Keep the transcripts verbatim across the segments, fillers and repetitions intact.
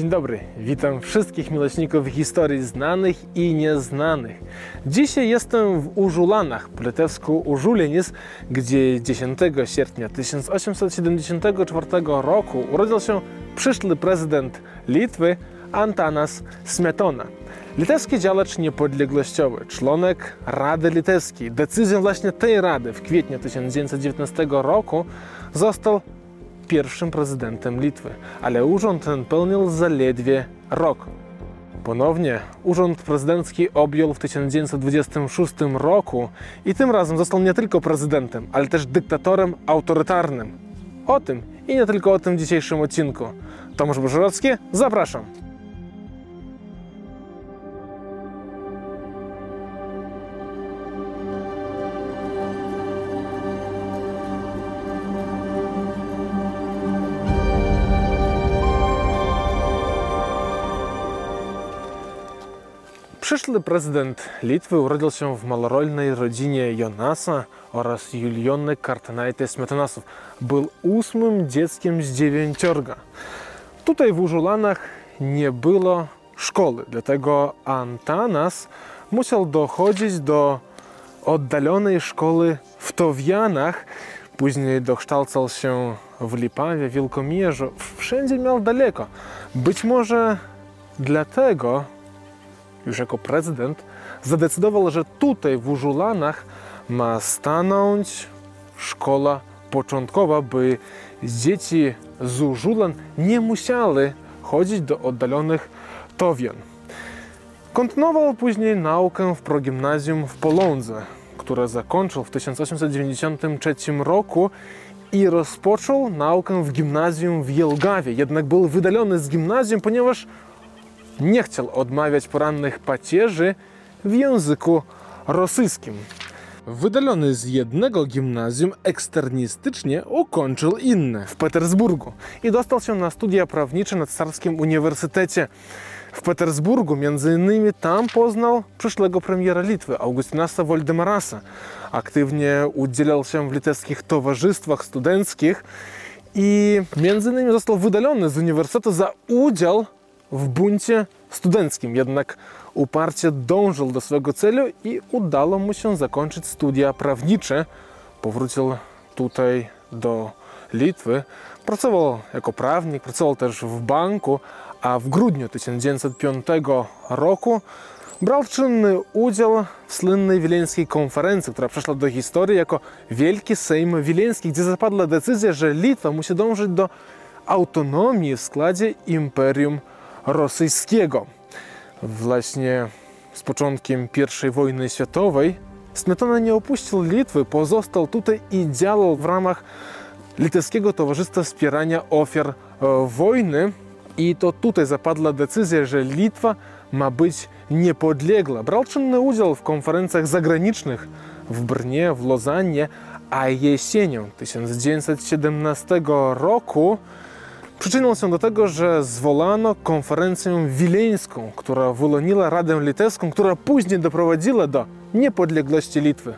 Dzień dobry, witam wszystkich miłośników historii znanych i nieznanych. Dzisiaj jestem w Užulanach, po litewsku Užulėnis, gdzie dziesiątego sierpnia tysiąc osiemset siedemdziesiątego czwartego roku urodził się przyszły prezydent Litwy Antanas Smetona. Litewski działacz niepodległościowy, członek Rady Litewskiej. Decyzją właśnie tej Rady w kwietniu tysiąc dziewięćset dziewiętnastego roku został pierwszym prezydentem Litwy, ale urząd ten pełnił zaledwie rok. Ponownie urząd prezydencki objął w tysiąc dziewięćset dwudziestym szóstym roku i tym razem został nie tylko prezydentem, ale też dyktatorem autorytarnym. O tym i nie tylko o tym w dzisiejszym odcinku. Tomasz Bożorowski, zapraszam! Przyszły prezydent Litwy urodził się w malorolnej rodzinie Jonasa oraz Julijony Kartanaitės Smetonasów. Był ósmym dzieckiem z dziewięciorga. Tutaj w Užulanach nie było szkoły, dlatego Antanas musiał dochodzić do oddalonej szkoły w Towianach. Później dokształcał się w Lipawie, Wilkomierzu. Wszędzie miał daleko. Być może dlatego już jako prezydent zadecydował, że tutaj w Užulanach ma stanąć szkoła początkowa, by dzieci z Užulan nie musiały chodzić do oddalonych Towian. Kontynuował później naukę w progimnazjum w Polądze, które zakończył w tysiąc osiemset dziewięćdziesiątym trzecim roku i rozpoczął naukę w gimnazjum w Jelgawie. Jednak był wydalony z gimnazjum, ponieważ nie chciał odmawiać porannych pacierzy w języku rosyjskim. Wydalony z jednego gimnazjum, eksternistycznie ukończył inne w Petersburgu i dostał się na studia prawnicze na Carskim Uniwersytecie w Petersburgu. Między innymi tam poznał przyszłego premiera Litwy, Augustinasa Voldemarasa. Aktywnie udzielał się w litewskich towarzystwach studenckich i między innymi został wydalony z uniwersytetu za udział w buncie studenckim, jednak uparcie dążył do swego celu i udało mu się zakończyć studia prawnicze. Powrócił tutaj do Litwy, pracował jako prawnik, pracował też w banku, a w grudniu tysiąc dziewięćset piątego roku brał czynny udział w słynnej wileńskiej konferencji, która przeszła do historii jako Wielki Sejm Wileński, gdzie zapadła decyzja, że Litwa musi dążyć do autonomii w składzie Imperium Rosyjskiego. Właśnie z początkiem pierwszej wojny światowej Smetona nie opuścił Litwy, pozostał tutaj i działał w ramach Litewskiego Towarzystwa Wspierania Ofiar Wojny. I to tutaj zapadła decyzja, że Litwa ma być niepodległa. Brał czynny udział w konferencjach zagranicznych w Brnie, w Lozannie, a jesienią tysiąc dziewięćset siedemnastego roku przyczynił się do tego, że zwołano konferencję wileńską, która wyłoniła Radę Litewską, która później doprowadziła do niepodległości Litwy.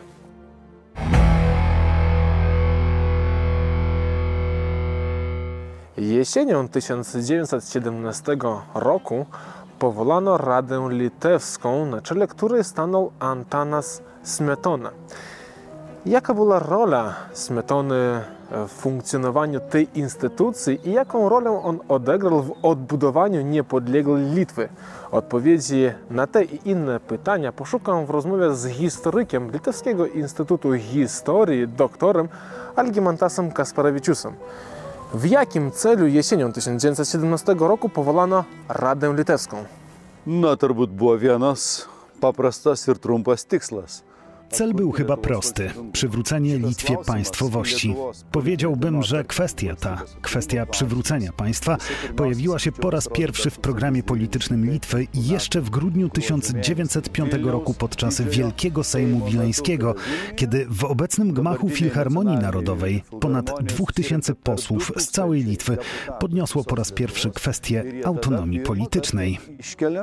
Jesienią tysiąc dziewięćset siedemnastego roku powołano Radę Litewską, na czele której stanął Antanas Smetona. Jaka była rola Smetony w funkcjonowaniu tej instytucji i jaką rolę on odegrał w odbudowaniu niepodległej Litwy? Odpowiedzi na te i inne pytania poszukam w rozmowie z historykiem Litewskiego Instytutu Historii, doktorem Algimantasem Kasparovičiusem. W jakim celu jesienią tysiąc dziewięćset siedemnastego roku powołano Radę Litewską? Na turbūt buvo vienas paprastas ir trumpas tikslas. Cel był chyba prosty – przywrócenie Litwie państwowości. Powiedziałbym, że kwestia ta, kwestia przywrócenia państwa, pojawiła się po raz pierwszy w programie politycznym Litwy jeszcze w grudniu tysiąc dziewięćset piątego roku podczas Wielkiego Sejmu Wileńskiego, kiedy w obecnym gmachu Filharmonii Narodowej ponad dwóch tysięcy posłów z całej Litwy podniosło po raz pierwszy kwestię autonomii politycznej.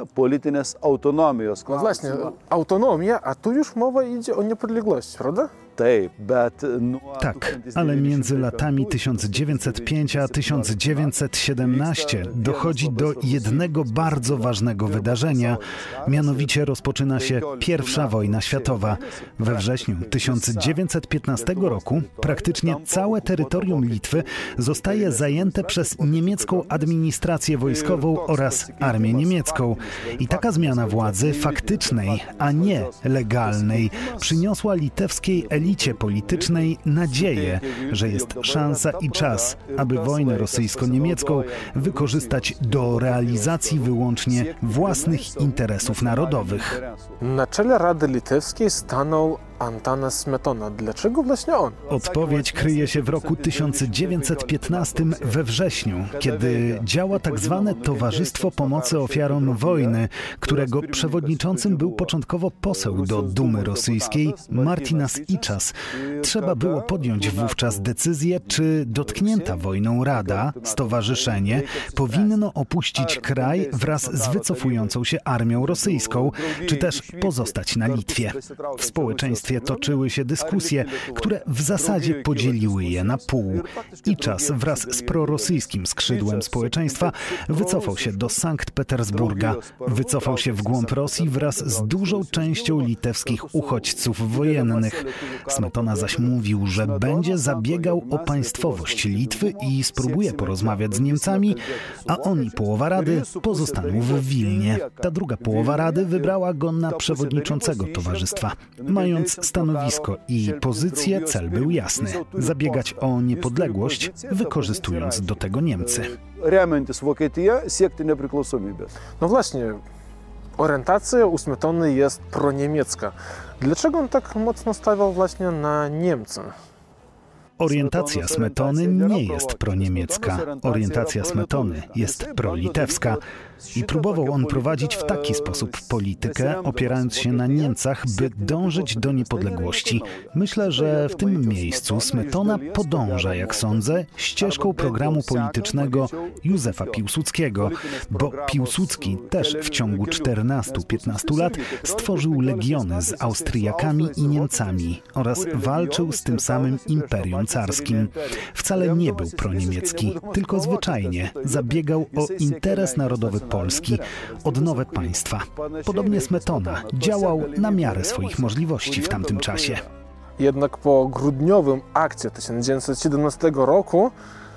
No właśnie, autonomia, a tu już mowa idzie o niepodległości, prawda? Tak, ale między latami tysiąc dziewięćset piąty a tysiąc dziewięćset siedemnasty dochodzi do jednego bardzo ważnego wydarzenia, mianowicie rozpoczyna się pierwsza wojna światowa. We wrześniu tysiąc dziewięćset piętnastego roku praktycznie całe terytorium Litwy zostaje zajęte przez niemiecką administrację wojskową oraz armię niemiecką. I taka zmiana władzy faktycznej, a nie legalnej, przyniosła litewskiej elicie politycznej nadzieję, że jest szansa i czas, aby wojnę rosyjsko-niemiecką wykorzystać do realizacji wyłącznie własnych interesów narodowych. Na czele Rady Litewskiej stanął Antanas Smetona. Dlaczego właśnie on? Odpowiedź kryje się w roku tysiąc dziewięćset piętnastym we wrześniu, kiedy działa tak zwane Towarzystwo Pomocy Ofiarom Wojny, którego przewodniczącym był początkowo poseł do Dumy Rosyjskiej Martinas Iczas. Trzeba było podjąć wówczas decyzję, czy dotknięta wojną Rada, stowarzyszenie, powinno opuścić kraj wraz z wycofującą się armią rosyjską, czy też pozostać na Litwie. W społeczeństwie toczyły się dyskusje, które w zasadzie podzieliły je na pół. Iczas wraz z prorosyjskim skrzydłem społeczeństwa wycofał się do Sankt Petersburga. Wycofał się w głąb Rosji wraz z dużą częścią litewskich uchodźców wojennych. Smetona zaś mówił, że będzie zabiegał o państwowość Litwy i spróbuje porozmawiać z Niemcami, a on i połowa Rady pozostaną w Wilnie. Ta druga połowa Rady wybrała go na przewodniczącego towarzystwa. Mając stanowisko i pozycję, cel był jasny. Zabiegać o niepodległość, wykorzystując do tego Niemcy. No właśnie, orientacja u Smetony jest proniemiecka. Dlaczego on tak mocno stawiał właśnie na Niemcy? Orientacja Smetony nie jest proniemiecka. Orientacja Smetony jest prolitewska. I próbował on prowadzić w taki sposób politykę, opierając się na Niemcach, by dążyć do niepodległości. Myślę, że w tym miejscu Smetona podąża, jak sądzę, ścieżką programu politycznego Józefa Piłsudskiego, bo Piłsudski też w ciągu czternastu piętnastu lat stworzył legiony z Austriakami i Niemcami oraz walczył z tym samym Imperium Carskim. Wcale nie był proniemiecki, tylko zwyczajnie zabiegał o interes narodowy Polski, odnowę państwa. Podobnie Smetona działał na miarę swoich możliwości w tamtym czasie. Jednak po grudniowym akcie tysiąc dziewięćset siedemnastego roku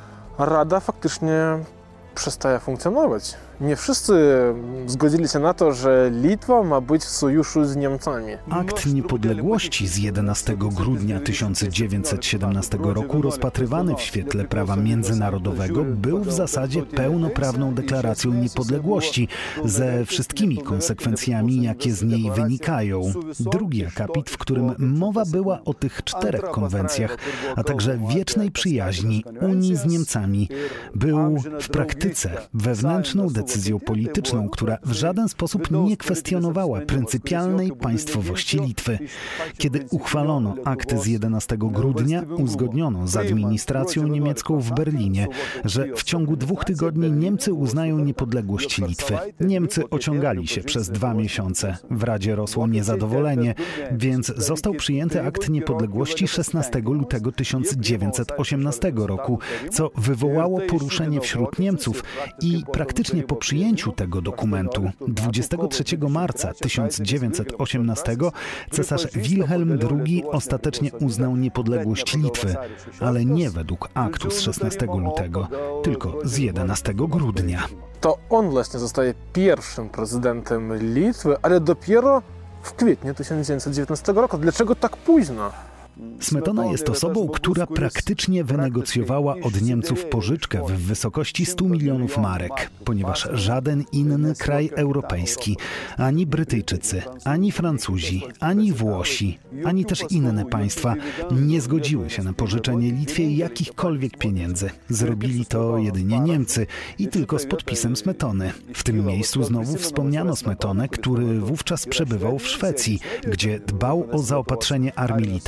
Rada faktycznie przestaje funkcjonować. Nie wszyscy zgodzili się na to, że Litwa ma być w sojuszu z Niemcami. Akt niepodległości z jedenastego grudnia tysiąc dziewięćset siedemnastego roku, rozpatrywany w świetle prawa międzynarodowego, był w zasadzie pełnoprawną deklaracją niepodległości ze wszystkimi konsekwencjami, jakie z niej wynikają. Drugi akapit, w którym mowa była o tych czterech konwencjach, a także wiecznej przyjaźni Unii z Niemcami, był w praktyce wewnętrzną decyzją decyzją polityczną, która w żaden sposób nie kwestionowała pryncypialnej państwowości Litwy. Kiedy uchwalono akt z jedenastego grudnia, uzgodniono z administracją niemiecką w Berlinie, że w ciągu dwóch tygodni Niemcy uznają niepodległość Litwy. Niemcy ociągali się przez dwa miesiące. W Radzie rosło niezadowolenie, więc został przyjęty akt niepodległości szesnastego lutego tysiąc dziewięćset osiemnastego roku, co wywołało poruszenie wśród Niemców i praktycznie po przyjęciu tego dokumentu dwudziestego trzeciego marca tysiąc dziewięćset osiemnastego cesarz Wilhelm drugi ostatecznie uznał niepodległość Litwy, ale nie według aktu z szesnastego lutego, tylko z jedenastego grudnia. To on właśnie zostaje pierwszym prezydentem Litwy, ale dopiero w kwietniu tysiąc dziewięćset dziewiętnastego roku. Dlaczego tak późno? Smetona jest osobą, która praktycznie wynegocjowała od Niemców pożyczkę w wysokości stu milionów marek, ponieważ żaden inny kraj europejski, ani Brytyjczycy, ani Francuzi, ani Włosi, ani też inne państwa nie zgodziły się na pożyczenie Litwie jakichkolwiek pieniędzy. Zrobili to jedynie Niemcy i tylko z podpisem Smetony. W tym miejscu znowu wspomniano Smetonę, który wówczas przebywał w Szwecji, gdzie dbał o zaopatrzenie armii litewskiej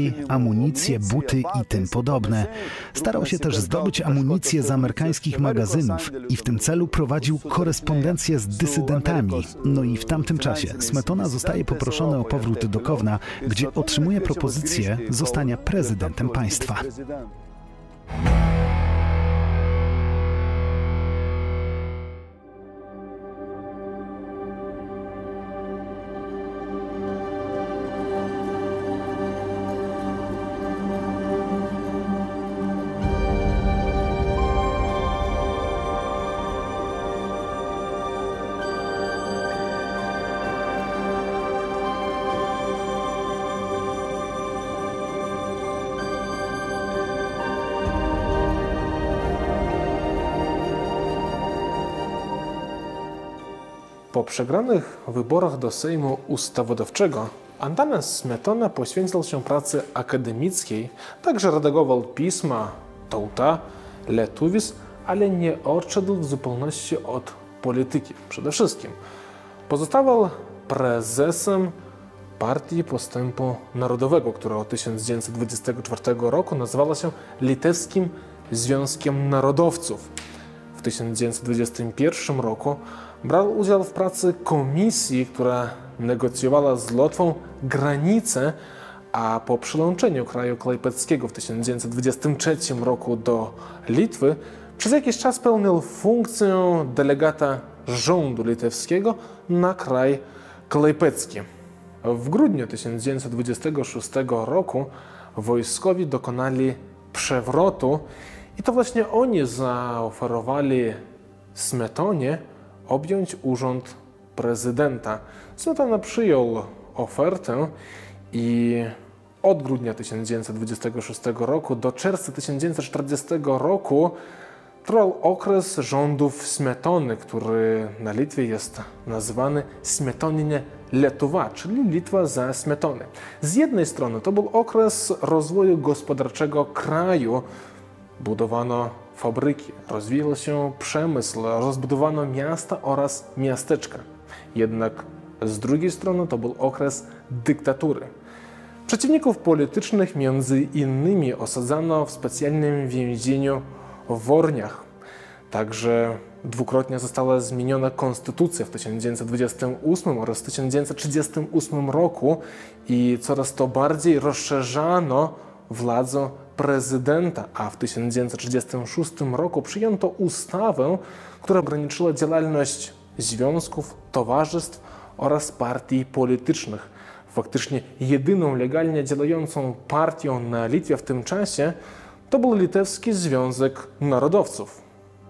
broń, amunicję, buty i tym podobne. Starał się też zdobyć amunicję z amerykańskich magazynów i w tym celu prowadził korespondencję z dysydentami. No i w tamtym czasie Smetona zostaje poproszony o powrót do Kowna, gdzie otrzymuje propozycję zostania prezydentem państwa. Po przegranych wyborach do Sejmu Ustawodawczego Antanas Smetona poświęcał się pracy akademickiej, także redagował pisma Tauta, Lietuvis, ale nie odszedł w zupełności od polityki. Przede wszystkim pozostawał prezesem Partii Postępu Narodowego, która od tysiąc dziewięćset dwudziestego czwartego roku nazywała się Litewskim Związkiem Narodowców. W tysiąc dziewięćset dwudziestym pierwszym roku brał udział w pracy komisji, która negocjowała z Łotwą granice, a po przyłączeniu kraju klejpeckiego w tysiąc dziewięćset dwudziestym trzecim roku do Litwy przez jakiś czas pełnił funkcję delegata rządu litewskiego na kraj klejpecki. W grudniu tysiąc dziewięćset dwudziestego szóstego roku wojskowi dokonali przewrotu i to właśnie oni zaoferowali Smetonie objąć urząd prezydenta. Smetona przyjął ofertę i od grudnia tysiąc dziewięćset dwudziestego szóstego roku do czerwca tysiąc dziewięćset czterdziestego roku trwał okres rządów Smetony, który na Litwie jest nazywany Smetoninė Lietuva, czyli Litwa za Smetony. Z jednej strony to był okres rozwoju gospodarczego kraju. Budowano fabryki, rozwijał się przemysł, rozbudowano miasta oraz miasteczka. Jednak z drugiej strony to był okres dyktatury. Przeciwników politycznych między innymi osadzano w specjalnym więzieniu w Worniach. Także dwukrotnie została zmieniona konstytucja w tysiąc dziewięćset dwudziestym ósmym oraz tysiąc dziewięćset trzydziestym ósmym roku i coraz to bardziej rozszerzano władzę prezydenta, a w tysiąc dziewięćset trzydziestym szóstym roku przyjęto ustawę, która ograniczyła działalność związków, towarzystw oraz partii politycznych. Faktycznie jedyną legalnie działającą partią na Litwie w tym czasie to był Litewski Związek Narodowców.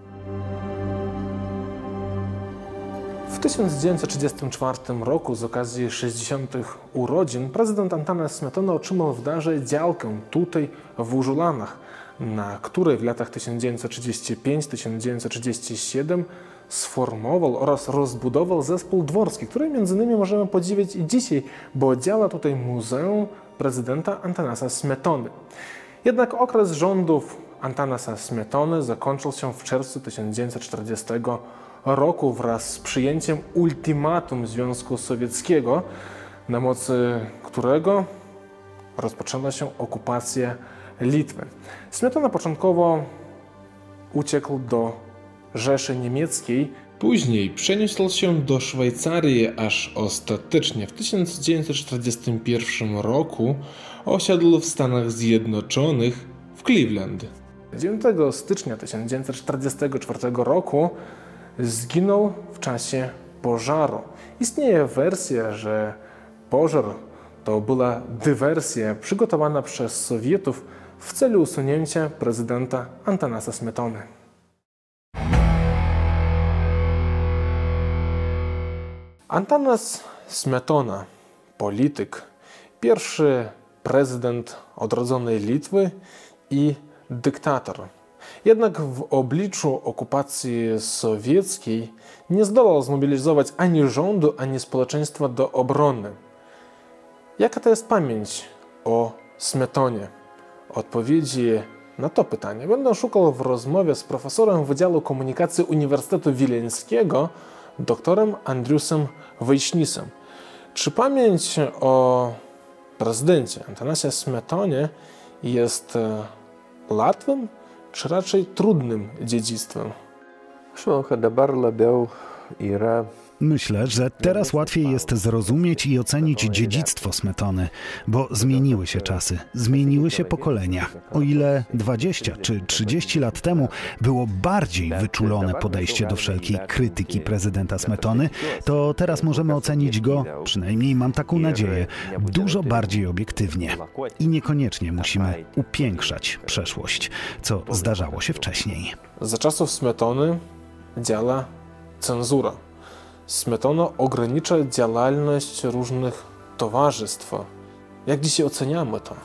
W tysiąc dziewięćset trzydziestym czwartym roku z okazji sześćdziesiątych urodzin prezydent Antanas Smetona otrzymał w darze działkę tutaj w Užulanach, na której w latach tysiąc dziewięćset trzydziestym piątym do tysiąc dziewięćset trzydziestego siódmego sformował oraz rozbudował zespół dworski, który między innymi możemy podziwiać i dzisiaj, bo działa tutaj Muzeum Prezydenta Antanasa Smetony. Jednak okres rządów Antanasa Smetony zakończył się w czerwcu tysiąc dziewięćset czterdziestego roku wraz z przyjęciem ultimatum Związku Sowieckiego, na mocy którego rozpoczęła się okupacja Litwy. Smetona początkowo uciekł do Rzeszy Niemieckiej, później przeniósł się do Szwajcarii, aż ostatecznie w tysiąc dziewięćset czterdziestym pierwszym roku osiadł w Stanach Zjednoczonych w Cleveland. dziewiątego stycznia tysiąc dziewięćset czterdziestego czwartego roku zginął w czasie pożaru. Istnieje wersja, że pożar to była dywersja przygotowana przez Sowietów w celu usunięcia prezydenta Antanasa Smetony. Antanas Smetona, polityk, pierwszy prezydent odrodzonej Litwy i dyktator. Jednak w obliczu okupacji sowieckiej nie zdołał zmobilizować ani rządu, ani społeczeństwa do obrony. Jaka to jest pamięć o Smetonie? Odpowiedzi na to pytanie będę szukał w rozmowie z profesorem Wydziału Komunikacji Uniwersytetu Wileńskiego, doktorem Andriusem Vaišnisem. Czy pamięć o prezydencie Antanasie Smetonie jest łatwym, czy raczej trudnym dziedzictwem? Myślę, że teraz łatwiej jest zrozumieć i ocenić dziedzictwo Smetony, bo zmieniły się czasy, zmieniły się pokolenia. O ile dwadzieścia czy trzydzieści lat temu było bardziej wyczulone podejście do wszelkiej krytyki prezydenta Smetony, to teraz możemy ocenić go, przynajmniej mam taką nadzieję, dużo bardziej obiektywnie. I niekoniecznie musimy upiększać przeszłość, co zdarzało się wcześniej. Za czasów Smetony działa cenzura. Smetona ogranicza działalność różnych towarzystw. Jak dzisiaj oceniamy to?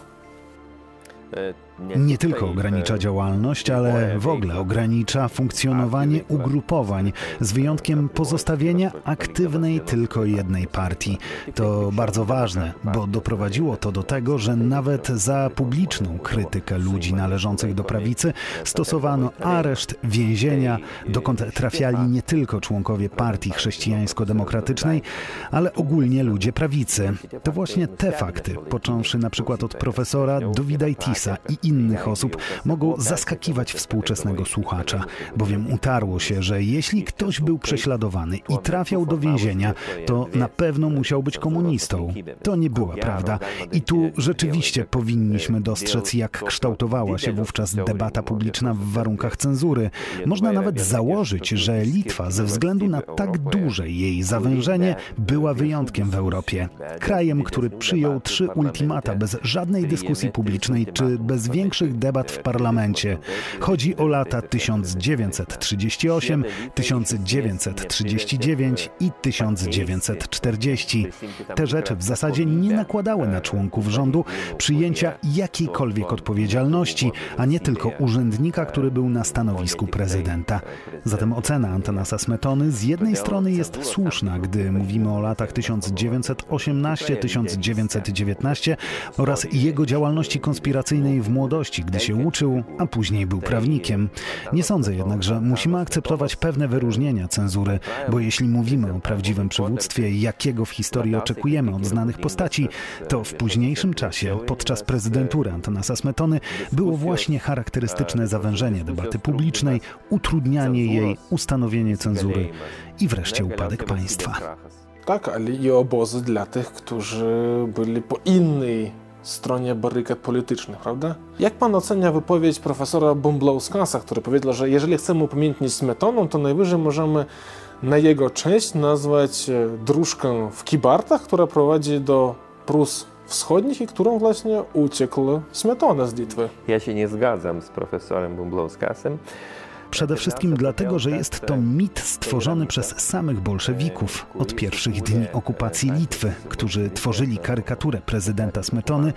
Nie tylko ogranicza działalność, ale w ogóle ogranicza funkcjonowanie ugrupowań, z wyjątkiem pozostawienia aktywnej tylko jednej partii. To bardzo ważne, bo doprowadziło to do tego, że nawet za publiczną krytykę ludzi należących do prawicy stosowano areszt, więzienia, dokąd trafiali nie tylko członkowie partii chrześcijańsko-demokratycznej, ale ogólnie ludzie prawicy. To właśnie te fakty, począwszy na przykład od profesora Dovydaitysa i innych osób, mogą zaskakiwać współczesnego słuchacza, bowiem utarło się, że jeśli ktoś był prześladowany i trafiał do więzienia, to na pewno musiał być komunistą. To nie była prawda. I tu rzeczywiście powinniśmy dostrzec, jak kształtowała się wówczas debata publiczna w warunkach cenzury. Można nawet założyć, że Litwa ze względu na tak duże jej zawężenie była wyjątkiem w Europie. Krajem, który przyjął trzy ultimata bez żadnej dyskusji publicznej czy bez większych debat w parlamencie. Chodzi o lata tysiąc dziewięćset trzydziesty ósmy, tysiąc dziewięćset trzydziesty dziewiąty i tysiąc dziewięćset czterdziesty. Te rzeczy w zasadzie nie nakładały na członków rządu przyjęcia jakiejkolwiek odpowiedzialności, a nie tylko urzędnika, który był na stanowisku prezydenta. Zatem ocena Antanasa Smetony z jednej strony jest słuszna, gdy mówimy o latach tysiąc dziewięćset osiemnasty do tysiąc dziewięćset dziewiętnasty oraz jego działalności konspiracyjnej w młodości, gdy się uczył, a później był prawnikiem. Nie sądzę jednak, że musimy akceptować pewne wyróżnienia cenzury, bo jeśli mówimy o prawdziwym przywództwie, jakiego w historii oczekujemy od znanych postaci, to w późniejszym czasie, podczas prezydentury Antanasa Smetony, było właśnie charakterystyczne zawężenie debaty publicznej, utrudnianie jej, ustanowienie cenzury i wreszcie upadek państwa. Tak, ale i obozy dla tych, którzy byli po innej stronie barykad politycznych, prawda? Jak pan ocenia wypowiedź profesora Bumblauskasa, który powiedział, że jeżeli chcemy upamiętnić Smetoną, to najwyżej możemy na jego cześć nazwać dróżkę w Kibartach, która prowadzi do Prus Wschodnich i którą właśnie uciekł Smetona z Litwy? Ja się nie zgadzam z profesorem Bumblauskasem. Przede wszystkim dlatego, że jest to mit stworzony przez samych bolszewików od pierwszych dni okupacji Litwy, którzy tworzyli karykaturę prezydenta Smetony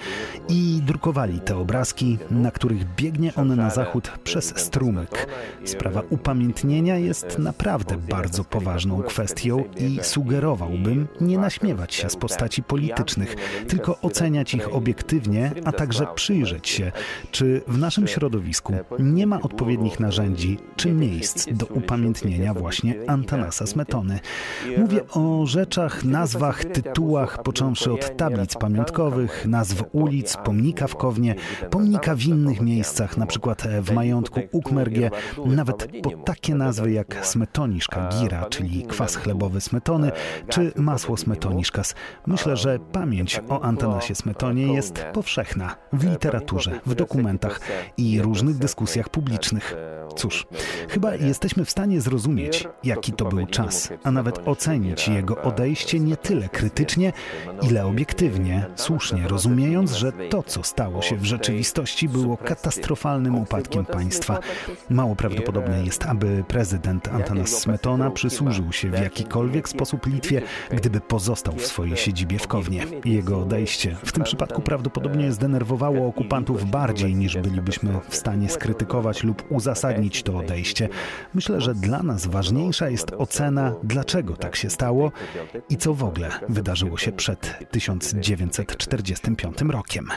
i drukowali te obrazki, na których biegnie on na zachód przez strumyk. Sprawa upamiętnienia jest naprawdę bardzo poważną kwestią i sugerowałbym nie naśmiewać się z postaci politycznych, tylko oceniać ich obiektywnie, a także przyjrzeć się, czy w naszym środowisku nie ma odpowiednich narzędzi czy miejsc do upamiętnienia właśnie Antanasa Smetony. Mówię o rzeczach, nazwach, tytułach, począwszy od tablic pamiątkowych, nazw ulic, pomnika w Kownie, pomnika w innych miejscach, na przykład w majątku Ukmergie, nawet po takie nazwy jak Smetoniszka Gira, czyli kwas chlebowy Smetony, czy masło Smetoniszkas. Myślę, że pamięć o Antanasie Smetonie jest powszechna w literaturze, w dokumentach i różnych dyskusjach publicznych. Cóż, chyba jesteśmy w stanie zrozumieć, jaki to był czas, a nawet ocenić jego odejście nie tyle krytycznie, ile obiektywnie, słusznie rozumiejąc, że to, co stało się w rzeczywistości, było katastrofalnym upadkiem państwa. Mało prawdopodobne jest, aby prezydent Antanas Smetona przysłużył się w jakikolwiek sposób Litwie, gdyby pozostał w swojej siedzibie w Kownie. Jego odejście w tym przypadku prawdopodobnie zdenerwowało okupantów bardziej, niż bylibyśmy w stanie skrytykować lub uzasadnić to odejście. Myślę, że dla nas ważniejsza jest ocena, dlaczego tak się stało i co w ogóle wydarzyło się przed tysiąc dziewięćset czterdziestym piątym rokiem.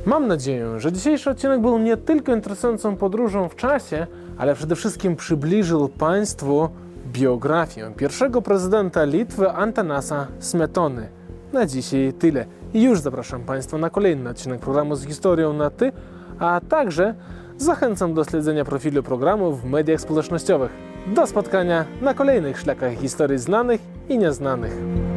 Mam nadzieję, że dzisiejszy odcinek był nie tylko interesującą podróżą w czasie, ale przede wszystkim przybliżył Państwu biografię pierwszego prezydenta Litwy Antanasa Smetony. Na dzisiaj tyle. I już zapraszam Państwa na kolejny odcinek programu z historią na Ty, a także zachęcam do śledzenia profilu programu w mediach społecznościowych. Do spotkania na kolejnych szlakach historii znanych i nieznanych.